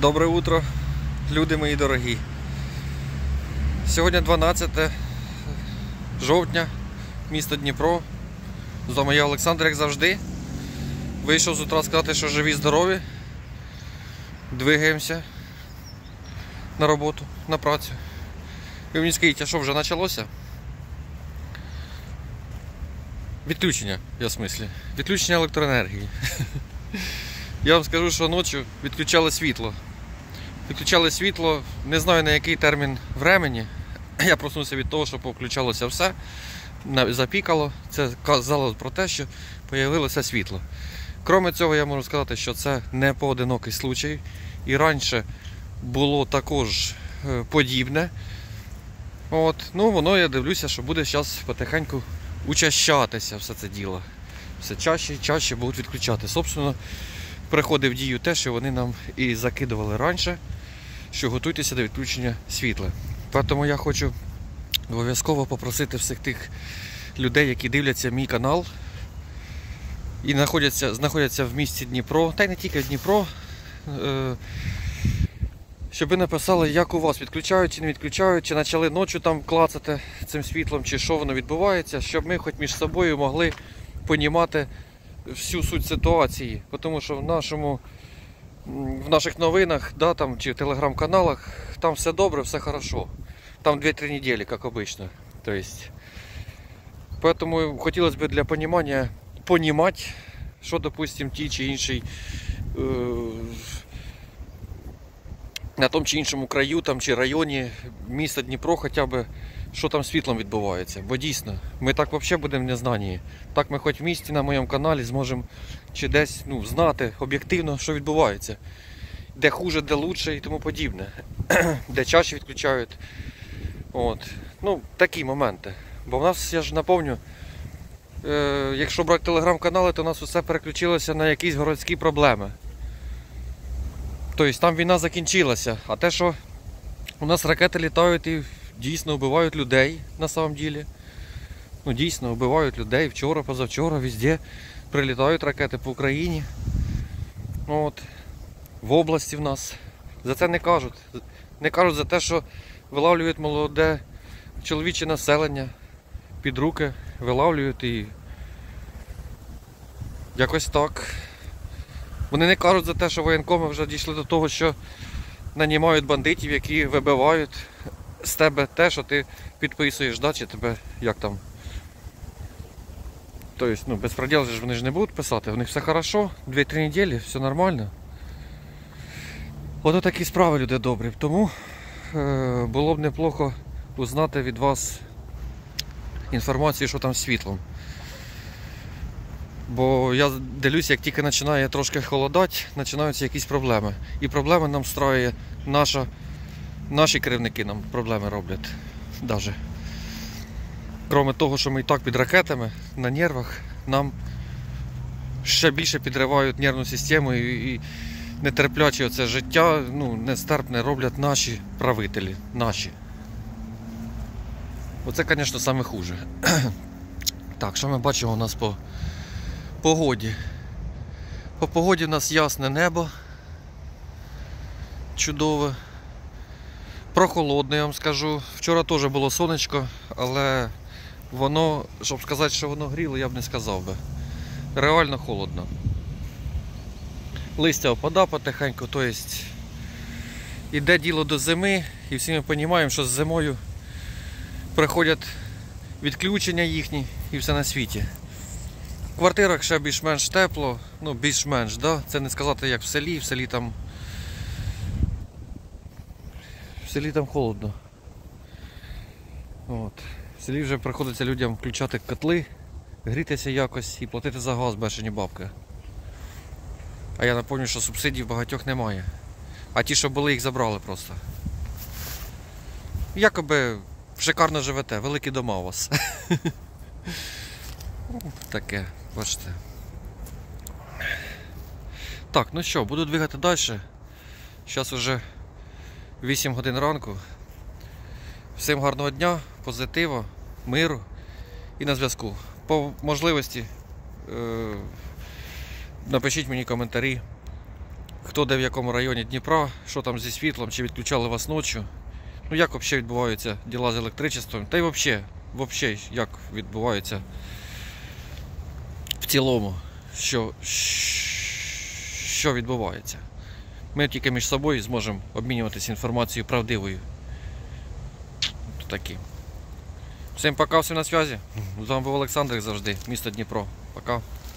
Добре утро, люди мої дорогі. Сьогодні 12 жовтня, місто Дніпро. З вами я, Олександр, як завжди. Вийшов з утра сказати, що живі, здорові. Двигаємося на роботу, на працю. Ви мені скажіть, а що вже почалося? Відключення, я в смислі. Відключення електроенергії. Я вам скажу, що ночі відключали світло. Відключали світло, не знаю на який термін времени. Я проснувся від того, що повключалося все, запікало. Це казало про те, що з'явилося світло. Крім цього, я можу сказати, що це не поодинокий случай. І раніше було також подібне. Воно, я дивлюся, що буде зараз потихеньку учащатися все це діло. Все чаще і чаще будуть відключати. Собственно, приходить в дію те, що вони нам і закидували раніше, що готуйтеся до відключення світла. Тому я хочу обов'язково попросити всіх тих людей, які дивляться мій канал і знаходяться в місті Дніпро, та й не тільки Дніпро, щоб ви написали, як у вас відключають чи не відключають, чи почали ночі там клацати цим світлом, чи що воно відбувається, щоб ми хоч між собою могли розуміти всю суть ситуації. Тому що в наших новинах, чи в телеграм-каналах, там все добре, все хорошо. Там 2-3 недели, як обично. Поэтому хотілося б для розуміння понімати, що, допустим, ті чи інший на тому чи іншому краю там, чи районі міста Дніпро хоча б, що там з світлом відбувається. Бо дійсно, ми так взагалі будемо в незнанні. Так ми хоч в місті на моєму каналі зможемо чи десь знати об'єктивно, що відбувається. Де хуже, де лучше і тому подібне. Де чаще відключають. Такі моменти. Бо в нас, я ж напомню, якщо брати телеграм-канали, то у нас усе переключилося на якісь городські проблеми. Тобто там війна закінчилася, а те, що у нас ракети літають і дійсно вбивають людей на самом деле. Дійсно вбивають людей вчора, позавчора, везде прилітають ракети по Україні. В області в нас. За це не кажуть. Не кажуть за те, що вилавлюють молоде чоловіче населення під руки, вилавлюють і якось так. Вони не кажуть за те, що воєнкоми вже дійшли до того, що нанімають бандитів, які вибивають з тебе те, що ти підписуєш, чи тебе, як там. Тобто, безпреділ ж вони ж не будуть писати, в них все хорошо, 2-3 неділі, все нормально. Ото такі справи, люди добрі. Тому було б неплохо узнати від вас інформацію, що там з світлом. Бо я дивлюся, як тільки починає трошки холодати, починаються якісь проблеми. І проблеми нам строює наші керівники, нам проблеми роблять. Даже. Крім того, що ми і так під ракетами, на нервах, нам ще більше підривають нервну систему і нетерпляче оце життя, нестерпне роблять наші правителі. Наші. Оце, звісно, саме хуже. Так, що ми бачимо у нас по погоді? По погоді у нас ясне небо. Чудове. Прохолодне, я вам скажу. Вчора теж було сонечко, але воно, щоб сказати, що воно гріло, я б не сказав би. Реально холодно. Листя опадає потихеньку, тобто йде діло до зими, і всі ми розуміємо, що з зимою приходять відключення їхні і все на світі. В квартирах ще більш-менш тепло, більш-менш, це не сказати як в селі там холодно. В селі вже приходиться людям включати котли, грітися якось і платити за газ бешені бабки. А я напомню, що субсидій багатьох немає. А ті, що були, їх забрали просто. Якоби шикарно живете, великі дома у вас. Таке, бачите. Так, буду двигати далі. Зараз вже 8 годин ранку. Всім гарного дня, позитиву, миру і на зв'язку. По можливості напишіть мені коментарі, хто де в якому районі Дніпра, що там зі світлом, чи відключали вас ночі. Ну як взагалі відбуваються діла з електричеством, та й взагалі як відбуваються в цілому, що відбувається. Ми тільки між собою зможемо обмінюватися інформацією правдивою. Такі. Всім пока, всім на зв'язі. З вами був Олександр, як завжди, місто Дніпро. Пока.